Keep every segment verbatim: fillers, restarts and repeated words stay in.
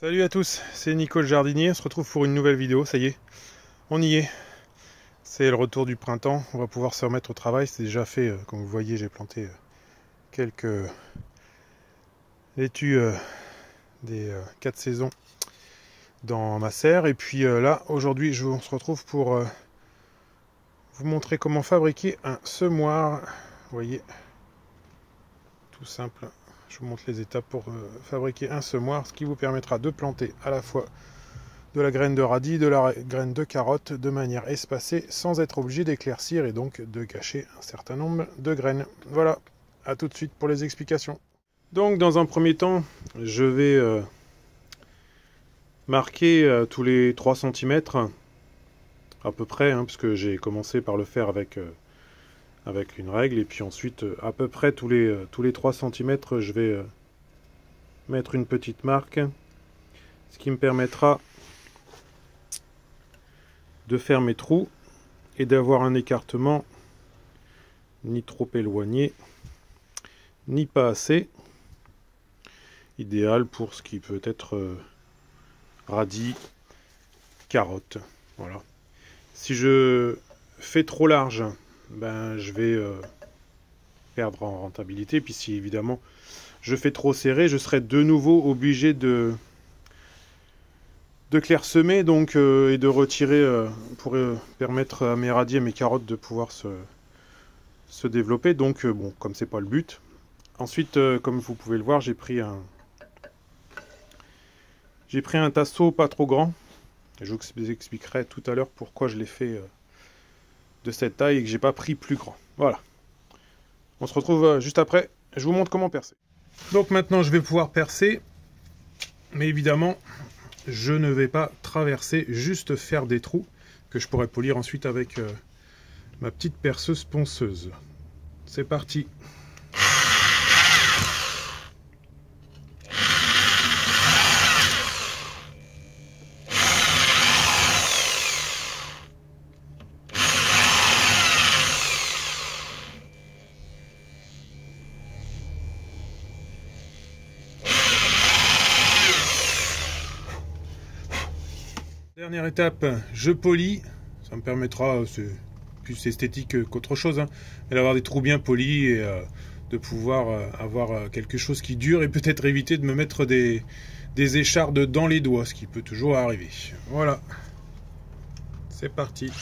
Salut à tous, c'est Nico le jardinier, on se retrouve pour une nouvelle vidéo, ça y est, on y est. C'est le retour du printemps, on va pouvoir se remettre au travail, c'est déjà fait, euh, comme vous voyez j'ai planté euh, quelques laitues euh, des euh, quatre saisons dans ma serre. Et puis euh, là, aujourd'hui, on se retrouve pour euh, vous montrer comment fabriquer un semoir. Vous voyez, tout simple. Je vous montre les étapes pour euh, fabriquer un semoir, ce qui vous permettra de planter à la fois de la graine de radis, de la graine de carotte de manière espacée, sans être obligé d'éclaircir et donc de cacher un certain nombre de graines. Voilà, à tout de suite pour les explications. Donc dans un premier temps, je vais euh, marquer euh, tous les trois centimètres à peu près, hein, parce que j'ai commencé par le faire avec... Euh, avec une règle, et puis ensuite à peu près tous les, tous les trois centimètres je vais mettre une petite marque, ce qui me permettra de faire mes trous et d'avoir un écartement ni trop éloigné ni pas assez, idéal pour ce qui peut être euh, radis, carotte. Voilà. Si je fais trop large, ben je vais euh, perdre en rentabilité. Puis si évidemment je fais trop serré, je serai de nouveau obligé de de clairsemer donc euh, et de retirer euh, pour euh, permettre à mes radis et mes carottes de pouvoir se, se développer. Donc euh, bon, comme c'est pas le but. Ensuite, euh, comme vous pouvez le voir, j'ai pris un j'ai pris un tasseau pas trop grand. Je vous expliquerai tout à l'heure pourquoi je l'ai fait euh, de cette taille et que j'ai pas pris plus grand. Voilà. On se retrouve juste après. Je vous montre comment percer. Donc maintenant, je vais pouvoir percer. Mais évidemment, je ne vais pas traverser, juste faire des trous que je pourrais polir ensuite avec euh, ma petite perceuse ponceuse. C'est parti. Dernière étape, je polis. Ça me permettra, c'est plus esthétique qu'autre chose, hein, mais d'avoir des trous bien polis et euh, de pouvoir euh, avoir euh, quelque chose qui dure et peut-être éviter de me mettre des, des échardes dans les doigts, ce qui peut toujours arriver. Voilà. C'est parti.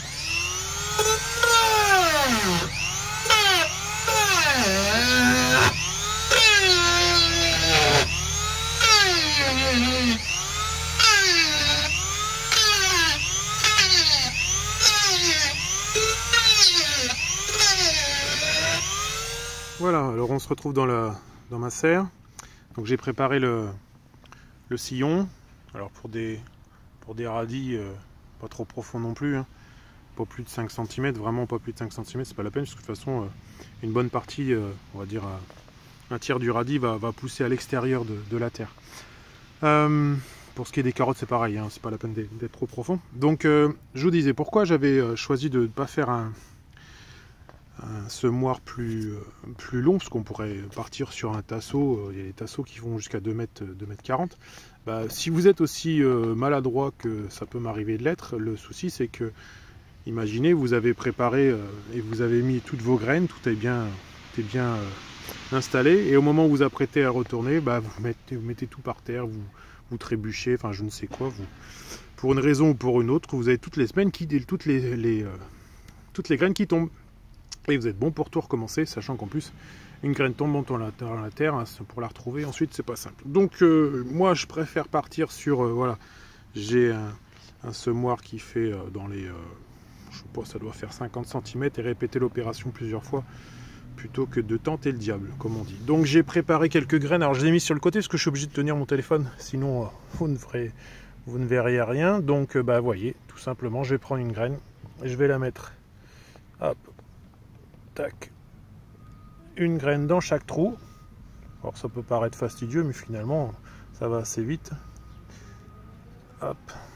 Voilà, alors on se retrouve dans, la, dans ma serre. Donc j'ai préparé le, le sillon. Alors pour des, pour des radis, euh, pas trop profond non plus, hein. Pas plus de cinq centimètres, vraiment pas plus de cinq centimètres, c'est pas la peine, parce que de toute façon, euh, une bonne partie, euh, on va dire euh, un tiers du radis va, va pousser à l'extérieur de, de la terre. Euh, pour ce qui est des carottes, c'est pareil, hein, c'est pas la peine d'être trop profond. Donc euh, je vous disais, pourquoi j'avais choisi de ne pas faire un... un semoir plus, plus long, parce qu'on pourrait partir sur un tasseau. Il y a des tasseaux qui vont jusqu'à deux mètres quarante. Bah, si vous êtes aussi euh, maladroit que ça peut m'arriver de l'être, le souci c'est que, imaginez, vous avez préparé euh, et vous avez mis toutes vos graines, tout est bien, tout est bien euh, installé, et au moment où vous apprêtez à retourner, bah, vous, mettez, vous mettez tout par terre, vous, vous trébuchez, enfin je ne sais quoi, vous, pour une raison ou pour une autre, vous avez toutes les semaines qui toutes les, les, euh, toutes les graines qui tombent. Et vous êtes bon pour tout recommencer, sachant qu'en plus, une graine tombe dans la, dans la terre, hein, pour la retrouver ensuite, c'est pas simple. Donc, euh, moi, je préfère partir sur, euh, voilà, j'ai un, un semoir qui fait euh, dans les, euh, je sais pas, ça doit faire cinquante centimètres, et répéter l'opération plusieurs fois, plutôt que de tenter le diable, comme on dit. Donc, j'ai préparé quelques graines, alors je les ai mis sur le côté, parce que je suis obligé de tenir mon téléphone, sinon, euh, vous, ne verrez, vous ne verriez rien. Donc, euh, bah, voyez, tout simplement, je vais prendre une graine, et je vais la mettre, hop, tac, une graine dans chaque trou. Alors ça peut paraître fastidieux, mais finalement ça va assez vite. Hop,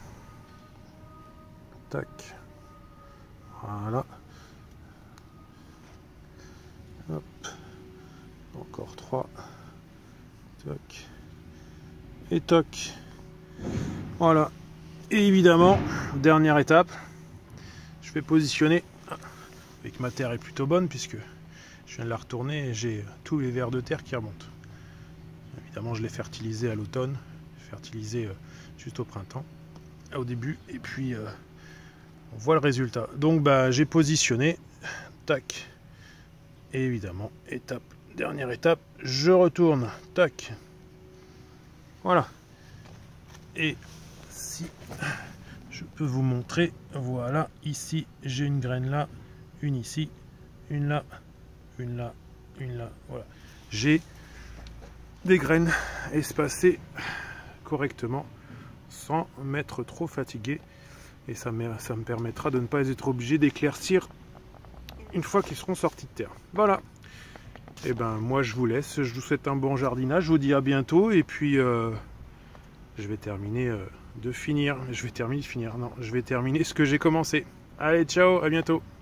tac, voilà. Hop, encore trois, toc et toc. Voilà. Et évidemment, dernière étape, je vais positionner, avec ma terre est plutôt bonne puisque je viens de la retourner et j'ai tous les vers de terre qui remontent. Évidemment, je l'ai fertilisé à l'automne, fertilisé juste au printemps, au début, et puis euh, on voit le résultat. Donc bah, j'ai positionné, tac, et évidemment, étape, dernière étape, je retourne, tac, voilà. Et si je peux vous montrer, voilà, ici j'ai une graine là, une ici, une là, une là, une là, voilà. J'ai des graines espacées correctement sans m'être trop fatigué, et ça me, ça me permettra de ne pas être obligé d'éclaircir une fois qu'ils seront sortis de terre. Voilà. Et ben moi je vous laisse, je vous souhaite un bon jardinage, je vous dis à bientôt, et puis euh, je vais terminer euh, de finir, je vais terminer de finir, non, je vais terminer ce que j'ai commencé. Allez, ciao, à bientôt.